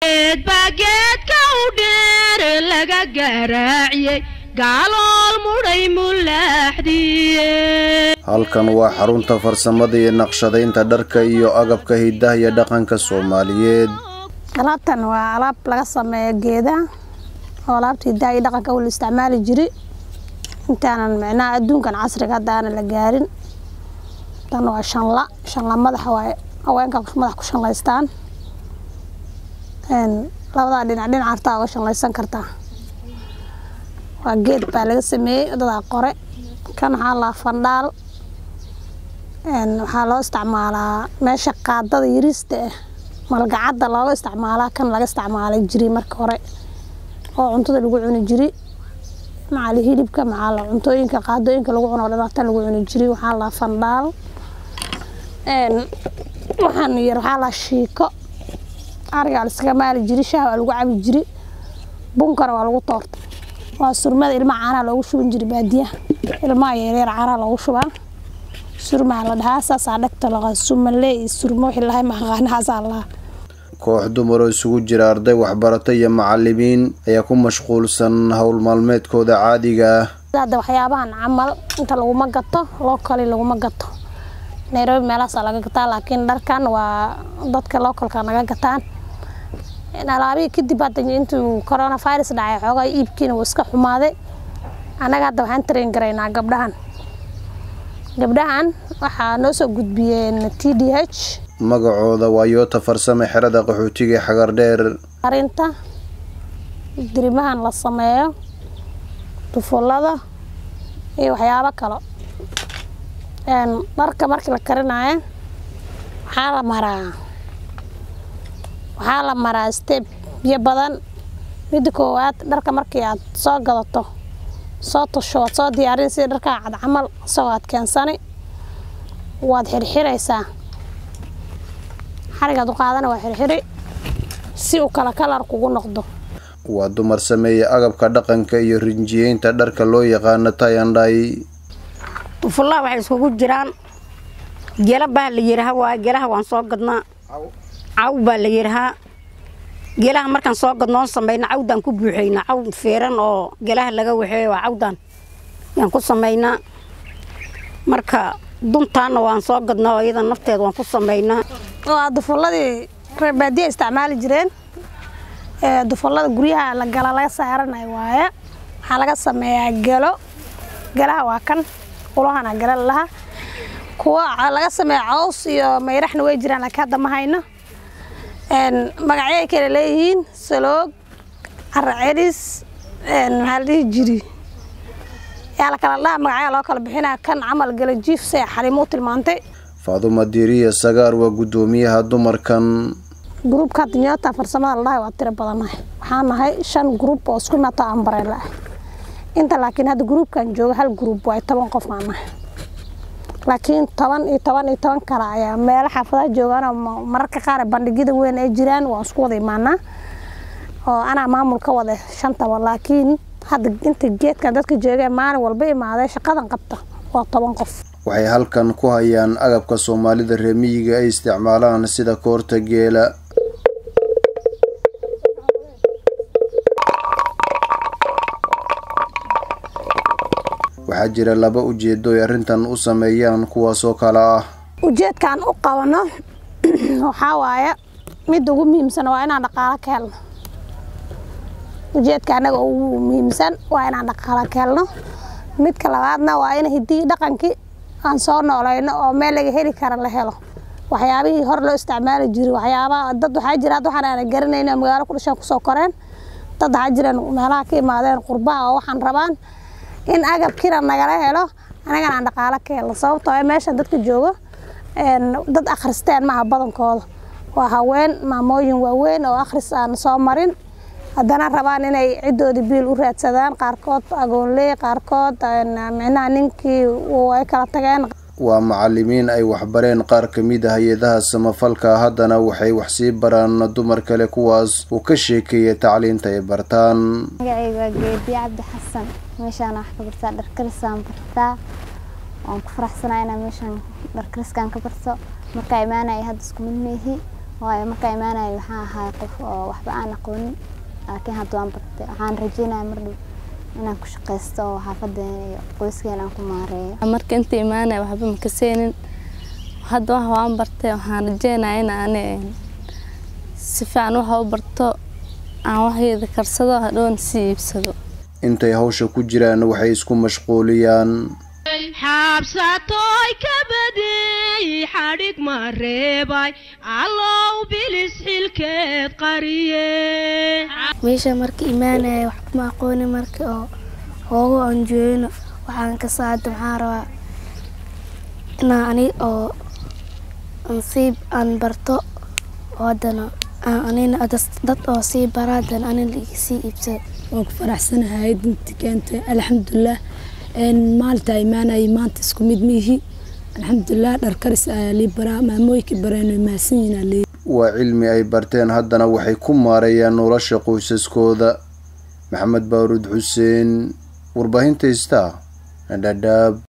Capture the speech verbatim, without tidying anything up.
باجت كودر لقى جراعي قالوا المري ملاحدي halkan waa xarunta farsamada iyo naqshadaynta dharka iyo agabka hidaha iyo dhaqanka Soomaaliyeed. alaabtan waa alaab laga sameeyo geedaha oo alaabta hidaha iyo dhaqanka oo la isticmaali jiray intaanan macnaa adduunkan casriga hadda aan la gaarin. tan waa shanla shanla madax waa haweenka madax ku shanlaystaan een labada dhinac dhinac arta oo shanlaysan kartaa. waa geed baa laga sameeyay dad qore kan waxa la fandhaal een waxa loo isticmaalaa meesha qaadada yirista ah malgacada loo isticmaalaa kan laga isticmaalay jiray marka hore oo cuntada lagu cuni jiray macal hilibka macal cuntooyinka qaadooyinka lagu cuno dhaqaata lagu cuni jiray waxa la fandhaal een waxaan yar waxa la shiiko ariga la iska maali jiray shaah lagu cabi jiray bunkar waa lagu toortay waa surmada ilma caana loogu shuban jiray baadiyaha ilma yaryar caana loogu shubaa surma la dhahaa saas dhagta laga sumalay surmo ilaahay ma qanaas Allah. koox dumar oo isugu jira arday waxbarata iyo macallimiin ayaa ku mashquulsan hawl maalmeedkooda caadiga ah. Hadda waxyaabahan camal inta lagu ma gato loo kale lagu ma gato Nairobi meelaas laga gataa laakiin dharkan waa dadka localka naga gataan in alaabi kadib hadda intuu coronavirus dhacay xogaa iibkiina uu iska xumaaday anaga hadda waxaan train gareynaa gabdhahan gabdhahan waxa noo soo gudbiyeen T D H magacooda waa yoota farsamo xirada qaxootiga xagar dheer arinta dirimahan la sameeyo tufulada iyo waxyaabo kale een marka markii la karinayo waxa la maraa waxa la maraa step biyo badan mid koowaad dharka markii aad soo gadato soo tosho soo diyaarin si dharka cad camal soo aad keensanay waad xirxiraysaa xariga du qaadana waa xirxiri si uu kala kalar kugu noqdo. waa dumar sameeya agabka dhaqanka iyo rinjiyeynta dharka loo yaqaan tayandhay. fulla waxay isugu jiraan gela baa la yiraahdo waa gelaha waan soo gadnaa caw baa la yiraahdo gelaha markaan soo gadnoo sameeyna cawdan ku buuxayna caw feeran oo gelaha laga waxeeyo waa cawdan yaan ku sameeynaa marka duntaana waan soo gadnaa iyada nafteed waan ku sameeynaa. waa dufulladii reebaadiye isticmaali jireen ee dufallada guryaha la gala laga saaranay waaye waxa laga sameeyaa gelo gelaha waa kan qolahana gala laha kuwa laga sameeyaa caws iyo meeraxna way jiraan laakiin hadda ma hayno een magacyo kale leeyihiin saloog arcelis een haldii jiri yaa la kala dhaha magacyo loo kala bixinaa kan camal gala jiif say xarimo tilmaantay. Faadumo Diiriye Sagaar waa gudoomiyaha dumarkan groupka Nyota farsamada la waa tiro badan waxaan nahay shan group oo isku nato umbrella inta laakiin hada groupkan jooga hal group waa toban qof aan nahay laakiin toban iyo toban iyo toban kala ayaa meel xaafadaha joogaan mararka qaar bandhigida weyn ay jiraan waa isku wada imaanaa oo ana maamul ka wada shanta laakiin hada inta geedka dadka jooga maalin walba imaaday shaqadan qabta waa toban qof. waxay halkan ku hayaan agabka Soomaalida reemiyiga ay isticmaalaan sida koorta geela. waxaa jira laba ujeedo ay arintan u sameeyaan kuwaas oo kala ah ujeedkan u qabano waxa waaye mid ugu muhiimsan waa inaan dhaqaale ka helno ujeedka anaga ugu muhiimsan waa inaan dhaqaale ka helno midka labaadna waa in hidii dhaqankii aan soo noolayno oo meel laga heli karo la helo waxyaabihii hor loo isticmaali jiray waxyaabaha dad waxa jira dad waxaan aan garanayna magaalo ku dhashay ku soo koreen dad waxa jiraan meelaha ka imaadeen qurbaha oo waxaan rabaan in agab kira nagala helo anaga aan dhaqaale ka helo sababtoo ah meesha dadka jooga een dad akhristeen ma badankooda waa haween maamooyin waaweyn oo akhris aan soo marin haddana rabaan inay cidoodi biil u raadsadaan qaarkood agoonley qaarkood macnaha ninkii way kala tageen. waa macallimiin ay waxbareen qaar ka mid ah hay'adaha samafalka haddana waxay wax sii baraan dumar kale kuwaas oo ka sheekeeya tacliinta ay bartaan. magacayga Geedi Cabdi Xasan meeshaan wax ka bartaa dharkarisaan bartaa waan ku faraxsanahay inaan meeshaan dharkariskaan ka barto marka imaanay hadda isku midneehi waayo marka imaanay waxaan ahay qof oo waxba aan aqoonin laakiin hadda waan bartay waxaan rajeynayaa mar dhow inaan ku shaqeysto oo xaafadeena iyo qoyskeena aan ku maareeyo marka inta imaanay waxba ma ka seenin hadda wax waan bartay waxaan rajeynayaa in aan si fiican wax u barto aan waxyeeda karsado hadhoon si iibsado intay hawsha ku jiraan waxay isku mashquuliyaan xabsatoy kabadey xadhig mareebay allow bilis xilkeed qariye meesha marka imaanaya wax ma aqooni marka oo hoogo aan joogno waxaan ka saacad waxaan rabaa inaan ani oo nasiib aan barto wadana anina dad oo sii baraadan anina sii iibsado waan ku faraxsanahay dinta keentay alxamdulilah een maalta imaanay maanta isku mid mihi alxamdulilah dhar karis ayaa lii baraa maamooyinka bareen maasinina lii waa cilmi ay barteen haddana waxay ku maareeyaan nolosha qoysaskooda maxamed baaruud xuseen warbaahinta Star Dhadhaab.